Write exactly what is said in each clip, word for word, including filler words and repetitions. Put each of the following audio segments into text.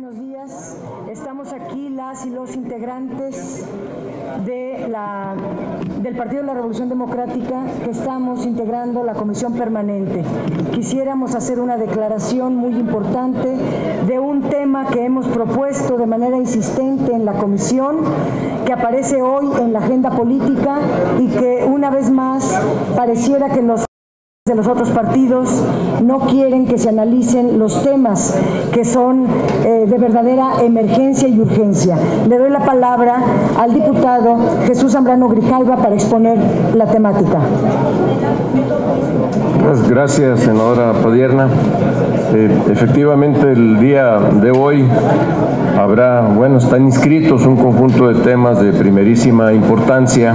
buenos días. Estamos aquí las y los integrantes de la, del Partido de la Revolución Democrática que estamos integrando la Comisión Permanente. Quisiéramos hacer una declaración muy importante de un tema que hemos propuesto de manera insistente en la Comisión, que aparece hoy en la agenda política y que una vez más pareciera que los de los otros partidos no quieren que se analicen los temas que son eh, de verdadera emergencia y urgencia. Le doy la palabra al diputado Jesús Zambrano Grijalva para exponer la temática. Gracias, senadora Padierna. Eh, efectivamente, el día de hoy habrá, bueno, están inscritos un conjunto de temas de primerísima importancia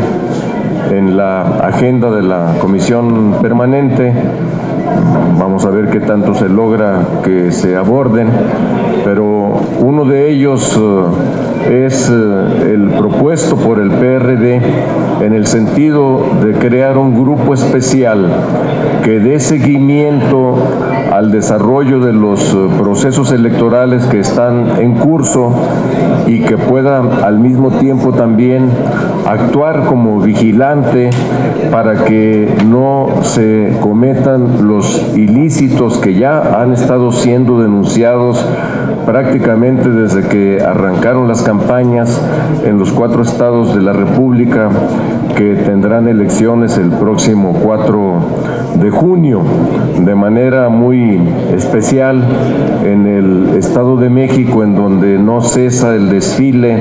en la agenda de la Comisión Permanente. Vamos a ver qué tanto se logra que se aborden, pero uno de ellos eh, es eh, el propuesto por el P R D en el sentido de crear un grupo especial que dé seguimiento al desarrollo de los procesos electorales que están en curso y que pueda al mismo tiempo también actuar como vigilante para que no se cometan los ilícitos que ya han estado siendo denunciados prácticamente desde que arrancaron las campañas en los cuatro estados de la República que tendrán elecciones el próximo cuatro de junio, de manera muy especial en el Estado de México, en donde no cesa el desfile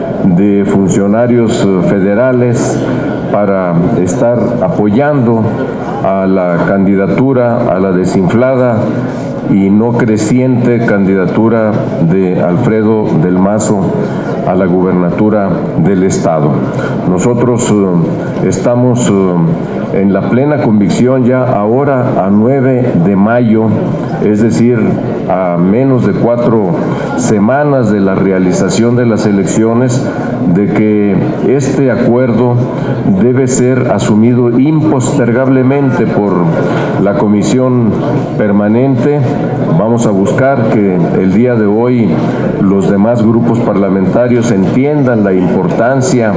de funcionarios federales para estar apoyando a la candidatura, a la desinflada y no creciente candidatura de Alfredo del Mazo a la gubernatura del Estado. Nosotros uh, estamos uh, en la plena convicción ya ahora a nueve de mayo, es decir, a menos de cuatro semanas de la realización de las elecciones, de que este acuerdo debe ser asumido impostergablemente por la Comisión Permanente. Vamos a buscar que el día de hoy los demás grupos parlamentarios entiendan la importancia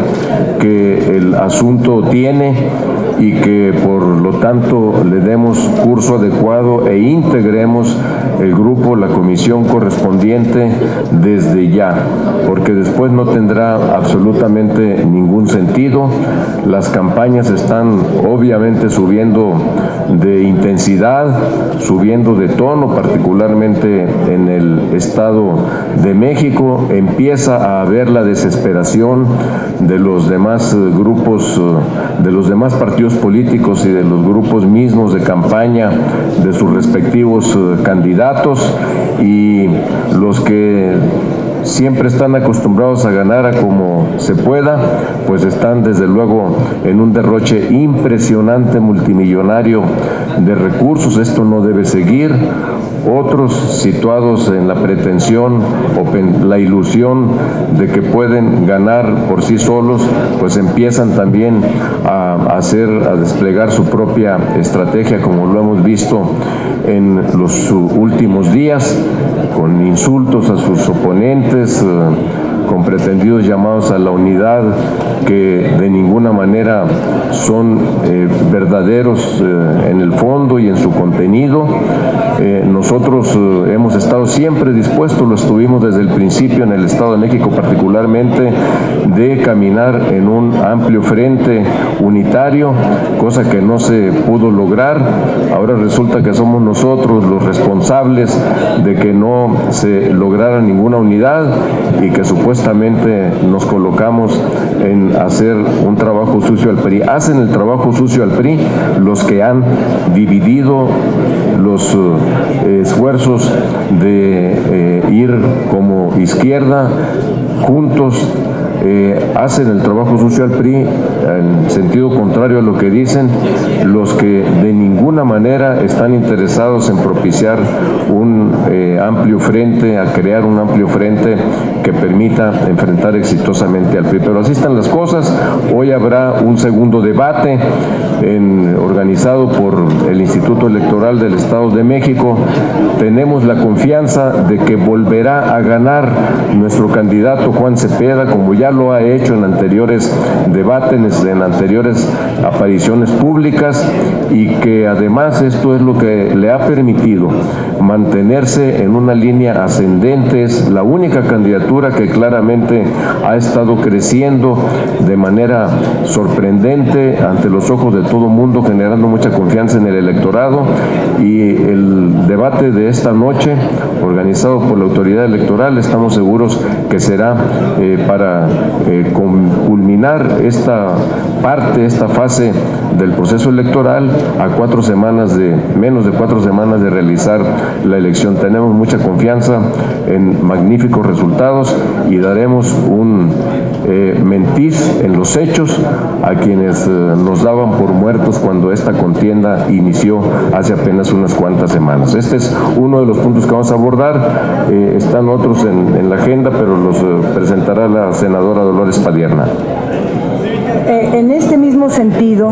que el asunto tiene y que por lo tanto le demos curso adecuado e integremos el grupo, la comisión correspondiente desde ya, porque después no tendrá absolutamente ningún sentido. Las campañas están obviamente subiendo de intensidad, subiendo de tono, particularmente en el Estado de México. Empieza a haber la desesperación de los demás grupos, de los demás partidos políticos y de los grupos mismos de campaña de sus respectivos candidatos, y los que siempre están acostumbrados a ganar a como se pueda, pues están desde luego en un derroche impresionante multimillonario de recursos. Esto no debe seguir. Otros situados en la pretensión o en la ilusión de que pueden ganar por sí solos, pues empiezan también a hacer, a desplegar su propia estrategia, como lo hemos visto en los últimos días, con insultos a sus oponentes, con pretendidos llamados a la unidad que de ninguna manera son eh, verdaderos eh, en el fondo y en su contenido. Eh, nosotros eh, hemos estado siempre dispuestos, lo estuvimos desde el principio en el Estado de México particularmente, de caminar en un amplio frente unitario, cosa que no se pudo lograr. Ahora resulta que somos nosotros los responsables de que no se lograra ninguna unidad y que supuestamente nos colocamos en hacer un trabajo sucio al P R I. Hacen el trabajo sucio al P R I los que han dividido los eh, esfuerzos de eh, ir como izquierda juntos. Eh, hacen el trabajo sucio al P R I en sentido contrario a lo que dicen los que de ninguna manera están interesados en propiciar un eh, amplio frente, a crear un amplio frente que permita enfrentar exitosamente al P R I. Pero así están las cosas. Hoy habrá un segundo debate en, organizado por el Instituto Electoral del Estado de México. Tenemos la confianza de que volverá a ganar nuestro candidato Juan Cepeda, como ya lo ha hecho en anteriores debates, en anteriores apariciones públicas, y que además esto es lo que le ha permitido mantenerse en una línea ascendente. Es la única candidatura que claramente ha estado creciendo de manera sorprendente ante los ojos de todo mundo, generando mucha confianza en el electorado. Y el debate de esta noche, organizado por la autoridad electoral, estamos seguros que será eh, para eh, culminar esta parte, esta fase del proceso electoral a cuatro semanas de, menos de cuatro semanas de realizar la elección. Tenemos mucha confianza en magníficos resultados y daremos un eh, mentiz en los hechos a quienes eh, nos daban por muertos cuando esta contienda inició hace apenas unas cuantas semanas. Este es uno de los puntos que vamos a abordar. Eh, están otros en, en la agenda, pero los eh, presentará la senadora Dolores Padierna. Eh, en este mismo sentido,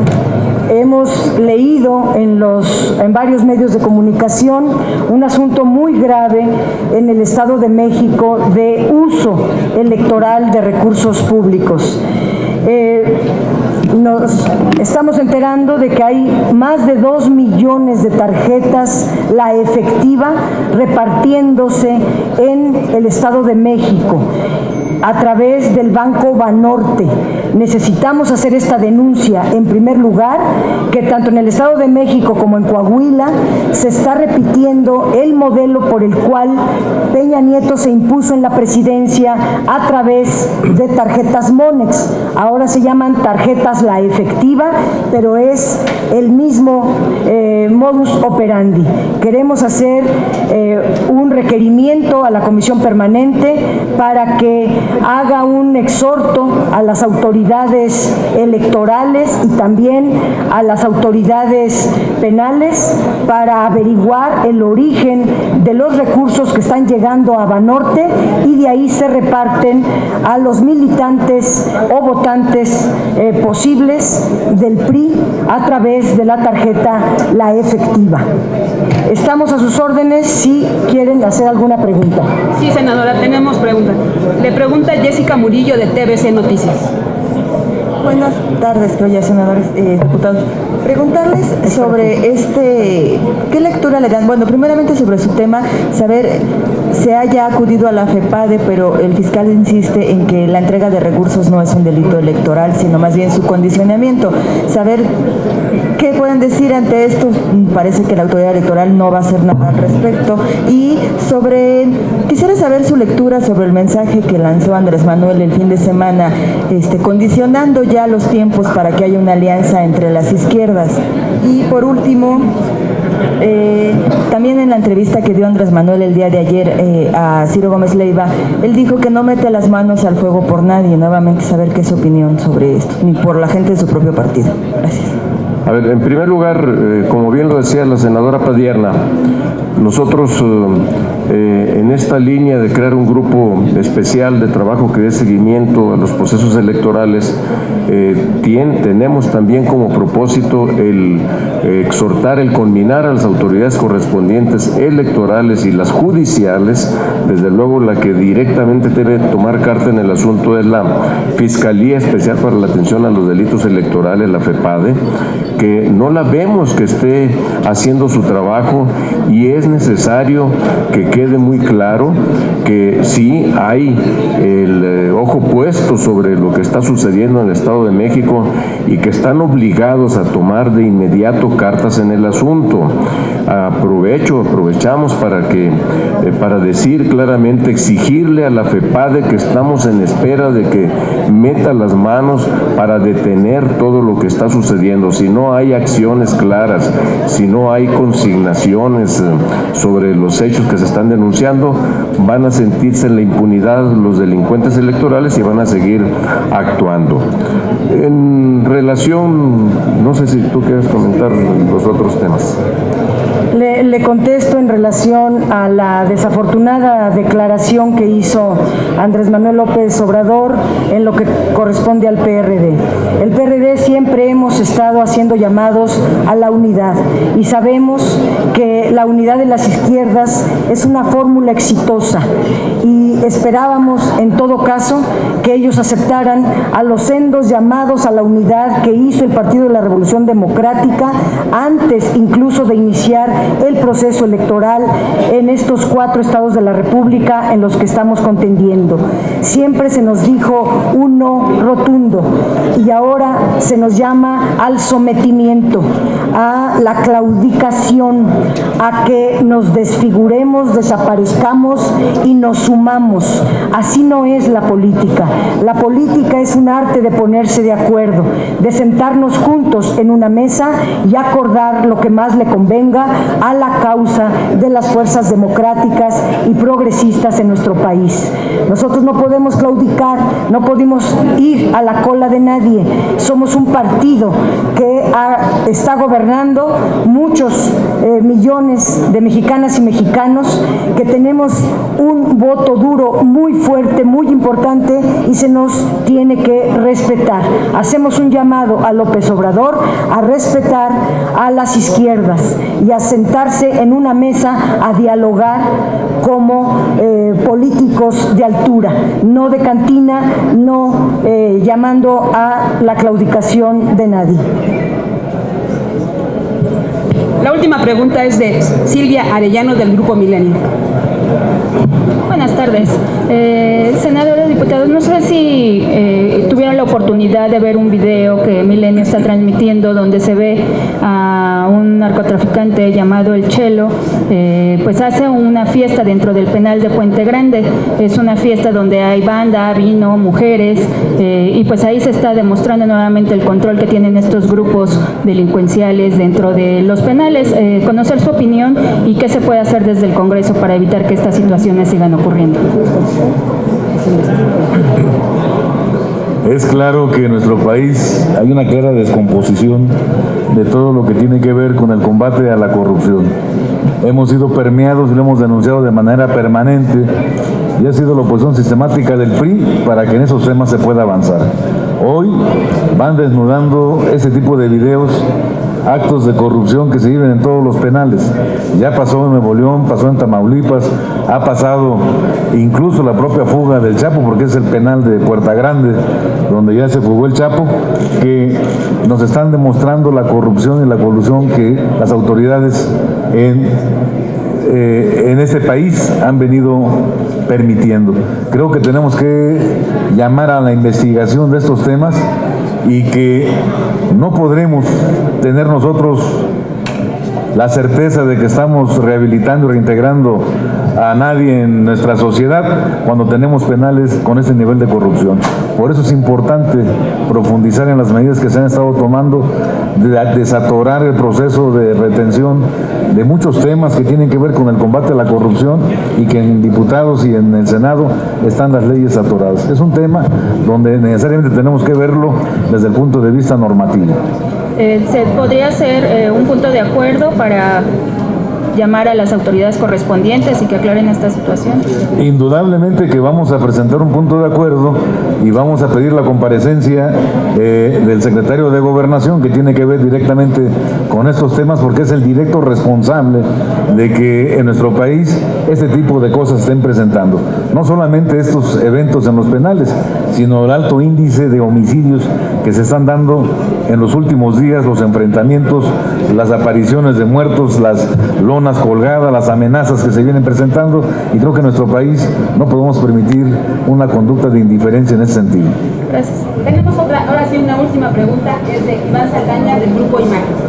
hemos leído en, los, en varios medios de comunicación un asunto muy grave en el Estado de México de uso electoral de recursos públicos. Eh, Nos estamos enterando de que hay más de dos millones de tarjetas, la efectiva, repartiéndose en el Estado de México a través del Banco Banorte. Necesitamos hacer esta denuncia, en primer lugar, que tanto en el Estado de México como en Coahuila se está repitiendo el modelo por el cual Peña Nieto se impuso en la presidencia a través de tarjetas Monex. Ahora se llaman tarjetas La Efectiva, pero es el mismo eh, modus operandi. Queremos hacer eh, un requerimiento a la Comisión Permanente para que haga un exhorto a las autoridades electorales y también a las autoridades penales para averiguar el origen de los recursos que están llegando a Banorte y de ahí se reparten a los militantes o votantes eh, posibles del P R I a través de la tarjeta La Efectiva. Estamos a sus órdenes si quieren hacer alguna pregunta. Sí, senadora, tenemos preguntas. Le pregunta Jessica Murillo de T V C Noticias. Buenas tardes, creo ya, senadores, eh, diputados. Preguntarles sobre este, ¿qué lectura le dan? Bueno, primeramente sobre su tema, saber, se haya acudido a la FEPADE, pero el fiscal insiste en que la entrega de recursos no es un delito electoral, sino más bien su condicionamiento. Saber qué pueden decir ante esto. Parece que la autoridad electoral no va a hacer nada al respecto. Y sobre, quisiera saber su lectura sobre el mensaje que lanzó Andrés Manuel el fin de semana, este, condicionando ya los tiempos para que haya una alianza entre las izquierdas. Y por último, eh, también en la entrevista que dio Andrés Manuel el día de ayer eh, a Ciro Gómez Leiva, él dijo que no mete las manos al fuego por nadie. Nuevamente saber qué es su opinión sobre esto, ni por la gente de su propio partido. Gracias. A ver, en primer lugar, eh, como bien lo decía la senadora Padierna, nosotros eh, eh, en esta línea de crear un grupo especial de trabajo que dé seguimiento a los procesos electorales, eh, tien, tenemos también como propósito el eh, exhortar, el conminar a las autoridades correspondientes electorales y las judiciales. Desde luego la que directamente debe tomar carta en el asunto es la Fiscalía Especial para la Atención a los Delitos Electorales, la FEPADE, que no la vemos que esté haciendo su trabajo, y es necesario que quede muy claro que sí hay el eh, ojo puesto sobre lo que está sucediendo en el Estado de México y que están obligados a tomar de inmediato cartas en el asunto. Aprovecho, aprovechamos para que, eh, para decir claramente, exigirle a la FEPADE que estamos en espera de que meta las manos para detener todo lo que está sucediendo. Si no hay acciones claras, si no hay consignaciones eh, sobre los hechos que se están están denunciando, van a sentirse en la impunidad los delincuentes electorales y van a seguir actuando. En relación, no sé si tú quieres comentar los otros temas. Le, le contesto en relación a la desafortunada declaración que hizo Andrés Manuel López Obrador en lo que corresponde al P R D. El P R D siempre hemos estado haciendo llamados a la unidad y sabemos que la unidad de las izquierdas es una fórmula exitosa y esperábamos en todo caso que ellos aceptaran a los sendos llamados a la unidad que hizo el Partido de la Revolución Democrática antes incluso de iniciar el proceso electoral en estos cuatro estados de la República en los que estamos contendiendo. Siempre se nos dijo un no rotundo y ahora se nos llama al sometimiento, a la claudicación, a que nos desfiguremos, desaparezcamos y nos sumamos. Así no es la política. La política es un arte de ponerse de acuerdo, de sentarnos juntos en una mesa y acordar lo que más le convenga a la causa de las fuerzas democráticas y progresistas en nuestro país. Nosotros no podemos claudicar, no podemos ir a la cola de nadie. Somos un partido que ha, está gobernando muchos eh, millones de mexicanas y mexicanos, que tenemos un voto duro muy fuerte, muy importante y se nos tiene que respetar. Hacemos un llamado a López Obrador a respetar a las izquierdas y a sentarse en una mesa a dialogar como eh, políticos de altura, no de cantina, no eh, llamando a la claudicación de nadie. La última pregunta es de Silvia Arellano del Grupo Milenio. Buenas tardes. Eh, senadores, diputados, no sé si eh, tuvieron la oportunidad de ver un video que Milenio está transmitiendo donde se ve a un narcotraficante llamado El Chelo, eh, pues hace una fiesta dentro del penal de Puente Grande. Es una fiesta donde hay banda, vino, mujeres, eh, y pues ahí se está demostrando nuevamente el control que tienen estos grupos delincuenciales dentro de los penales. Eh, conocer su opinión y qué se puede hacer desde el Congreso para evitar que estas situaciones sigan ocurriendo. Es claro que en nuestro país hay una clara descomposición de todo lo que tiene que ver con el combate a la corrupción. Hemos sido permeados y lo hemos denunciado de manera permanente y ha sido la oposición sistemática del P R I para que en esos temas se pueda avanzar. Hoy van desnudando ese tipo de videos, actos de corrupción que se viven en todos los penales. Ya pasó en Nuevo León, pasó en Tamaulipas, ha pasado incluso la propia fuga del Chapo, porque es el penal de Puerta Grande, donde ya se fugó el Chapo, que nos están demostrando la corrupción y la colusión que las autoridades en, eh, en este país han venido permitiendo. Creo que tenemos que llamar a la investigación de estos temas y que no podremos tener nosotros la certeza de que estamos rehabilitando y reintegrando a nadie en nuestra sociedad cuando tenemos penales con este nivel de corrupción. Por eso es importante profundizar en las medidas que se han estado tomando, de desatorar el proceso de retención de muchos temas que tienen que ver con el combate a la corrupción y que en diputados y en el Senado están las leyes atoradas. Es un tema donde necesariamente tenemos que verlo desde el punto de vista normativo. Eh, ¿Se podría hacer eh, un punto de acuerdo para llamar a las autoridades correspondientes y que aclaren esta situación? Indudablemente que vamos a presentar un punto de acuerdo y vamos a pedir la comparecencia eh, del secretario de Gobernación, que tiene que ver directamente con estos temas, porque es el directo responsable de que en nuestro país este tipo de cosas estén presentando. No solamente estos eventos en los penales, sino el alto índice de homicidios que se están dando en los últimos días, los enfrentamientos, las apariciones de muertos, las lonas colgadas, las amenazas que se vienen presentando, y creo que en nuestro país no podemos permitir una conducta de indiferencia en ese sentido. Gracias. Tenemos otra, ahora sí, una última pregunta, es de Iván Saldaña del Grupo Imagen.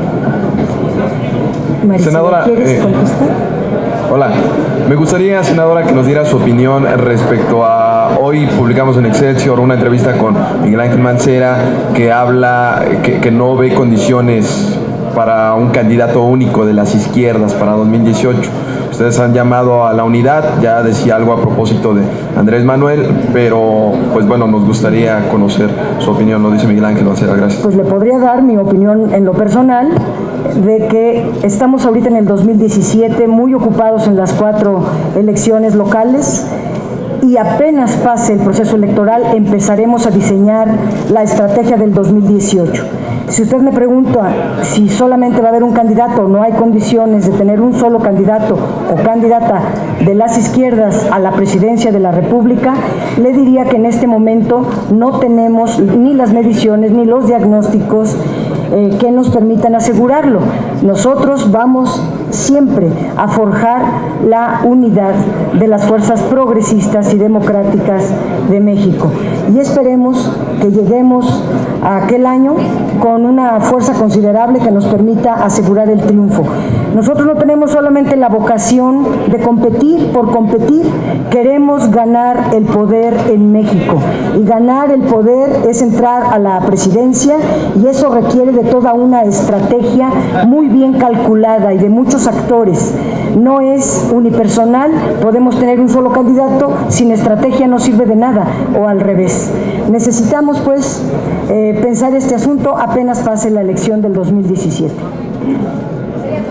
Senadora, ¿quieres eh, contestar? Hola, me gustaría, senadora, que nos diera su opinión respecto a, hoy publicamos en Excelsior una entrevista con Miguel Ángel Mancera, que habla, que, que no ve condiciones para un candidato único de las izquierdas para dos mil dieciocho. ustedes han llamado a la unidad, ya decía algo a propósito de Andrés Manuel, pero pues bueno, nos gustaría conocer su opinión, lo dice Miguel Ángel Mancera. Gracias. Pues le podría dar mi opinión en lo personal de que estamos ahorita en el dos mil diecisiete muy ocupados en las cuatro elecciones locales y apenas pase el proceso electoral empezaremos a diseñar la estrategia del dos mil dieciocho. Si usted me pregunta si solamente va a haber un candidato o no hay condiciones de tener un solo candidato o candidata de las izquierdas a la presidencia de la República, le diría que en este momento no tenemos ni las mediciones ni los diagnósticos eh, que nos permitan asegurarlo. Nosotros vamos siempre a forjar la unidad de las fuerzas progresistas y democráticas de México y esperemos que lleguemos a aquel año con una fuerza considerable que nos permita asegurar el triunfo. Nosotros no tenemos solamente la vocación de competir por competir, queremos ganar el poder en México y ganar el poder es entrar a la presidencia y eso requiere de toda una estrategia muy bien calculada y de muchos actores. No es unipersonal, podemos tener un solo candidato, sin estrategia no sirve de nada, o al revés. Necesitamos pues eh, pensar este asunto apenas pase la elección del dos mil diecisiete.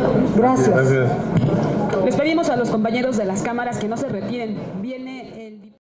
Gracias. Les pedimos a los compañeros de las cámaras que no se retiren. Viene el